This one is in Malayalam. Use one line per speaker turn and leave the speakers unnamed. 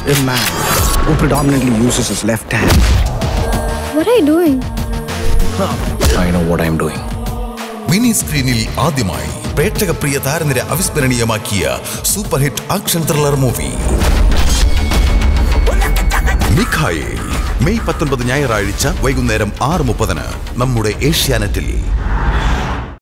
A man who predominantly uses his left hand.
What are you doing?
I know what I'm doing.
Mini സ്ക്രീനിൽ ആദ്യമായി പ്രേക്ഷക പ്രിയ താരനിര അവിസ്മരണീയമാക്കിയ super hit action thriller movie Mikhael. May 19 ഞായറാഴ്ച വൈകുന്നേരം 6:30 നമ്മുടെ ഏഷ്യാനെറ്റിൽ.